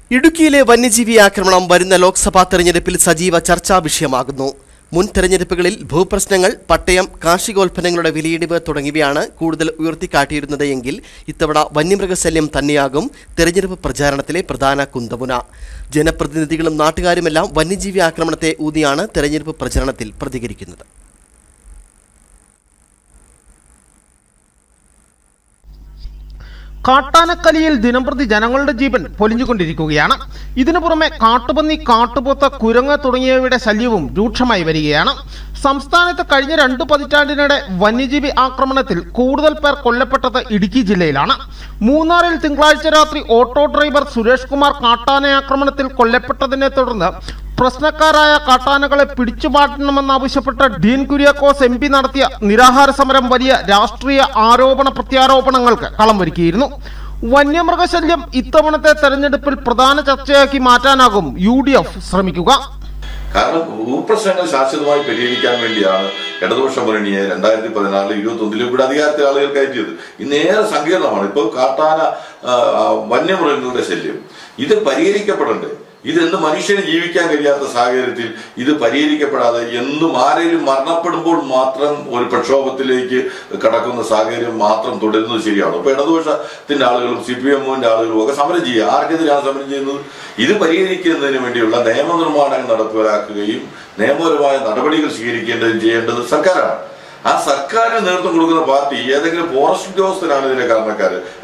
ഇടുക്കിയിലെ വന്യജീവി ആക്രമണം വരുന്ന ലോക്സഭാ തെരഞ്ഞെടുപ്പിൽ സജീവ ചർച്ചാ വിഷയമാകുന്നു. മുൻ തെരഞ്ഞെടുപ്പുകളിൽ ഭൂപ്രശ്നങ്ങൾ, പട്ടയം, കാർഷികോൽപ്പന്നങ്ങളുടെ വിലയിടിവ് തുടങ്ങിയവയാണ് കൂടുതൽ ഉയർത്തിക്കാട്ടിയിരുന്നത് എങ്കിൽ ഇത്തവണ വന്യമൃഗശല്യം തന്നെയാകും തെരഞ്ഞെടുപ്പ് പ്രചാരണത്തിലെ പ്രധാന കുന്തമുന. ജനപ്രതിനിധികളും നാട്ടുകാരുമെല്ലാം വന്യജീവി ആക്രമണത്തെ ഊന്നിയാണ് തെരഞ്ഞെടുപ്പ് പ്രചരണത്തിൽ പ്രതികരിക്കുന്നത്. കാട്ടാനക്കലിയിൽ ദിനംപ്രതി ജനങ്ങളുടെ ജീവൻ പൊലിഞ്ഞുകൊണ്ടിരിക്കുകയാണ്. ഇതിനു പുറമെ കാട്ടുപന്നി, കാട്ടുപോത്ത്, കുരങ്ങ് തുടങ്ങിയവയുടെ ശല്യവും രൂക്ഷമായി വരികയാണ്. സംസ്ഥാനത്ത് കഴിഞ്ഞ 2 പതിറ്റാണ്ടിനിടെ വന്യജീവി ആക്രമണത്തിൽ കൂടുതൽ പേർ കൊല്ലപ്പെട്ടത് ഇടുക്കി ജില്ലയിലാണ്. മൂന്നാറിൽ തിങ്കളാഴ്ച രാത്രി ഓട്ടോ ഡ്രൈവർ സുരേഷ് കുമാർ കാട്ടാന ആക്രമണത്തിൽ കൊല്ലപ്പെട്ടതിനെ തുടർന്ന് പ്രശ്നക്കാരായ കാട്ടാനകളെ പിടിച്ചുമാറ്റണമെന്നാവശ്യപ്പെട്ട് ഡീൻ കുര്യാക്കോസ് MP നടത്തിയ നിരാഹാര സമരം വലിയ രാഷ്ട്രീയ ആരോപണ പ്രത്യാരോപണങ്ങൾക്ക് കളമൊരുക്കിയിരുന്നു. വന്യമൃഗശല്യം ഇത്തവണത്തെ തെരഞ്ഞെടുപ്പിൽ പ്രധാന ചർച്ചയാക്കി മാറ്റാനാകും UDF ശ്രമിക്കുക. കാരണം ഭൂപ്രശ്നങ്ങൾ ശാശ്വതമായി പരിഹരിക്കാൻ വേണ്ടിയാണ് ഇടതുപക്ഷ മുന്നണിയെ 2014 21 ഇവിടെ അധികാരത്തിൽ ആളുകൾ കയറ്റിയത്. ഇന്നേറെ സങ്കീർണമാണ്. ഇപ്പോൾ കാട്ടാന വന്യമൃഗങ്ങളുടെ ശല്യം ഇത് പരിഹരിക്കപ്പെടണ്ടേ? ഇതെന്ന് മനുഷ്യന് ജീവിക്കാൻ കഴിയാത്ത സാഹചര്യത്തിൽ ഇത് പരിഹരിക്കപ്പെടാതെ എന്നും ആരെങ്കിലും മരണപ്പെടുമ്പോൾ മാത്രം ഒരു പ്രക്ഷോഭത്തിലേക്ക് കടക്കുന്ന സാഹചര്യം മാത്രം തുടരുന്നത് ശരിയാണ്. ഇപ്പൊ ഇടതുപക്ഷത്തിന്റെ ആളുകളും CPM-ന്റെ ആളുകളും ഒക്കെ സമരം ചെയ്യുക. ആർക്കെതിരാണ് സമരം ചെയ്യുന്നത്? ഇത് പരിഹരിക്കുന്നതിന് വേണ്ടിയുള്ള നിയമനിർമ്മാണങ്ങൾ നടപ്പിലാക്കുകയും നിയമപരമായ നടപടികൾ സ്വീകരിക്കേണ്ടതും ചെയ്യേണ്ടത് സർക്കാരാണ്. ആ സർക്കാരിന് നേതൃത്വം കൊടുക്കുന്ന പാർട്ടി ഏതെങ്കിലും ഫോറസ്റ്റ് ഉദ്യോഗസ്ഥനാണ് ഇതിന്റെ കാരണക്കാര്.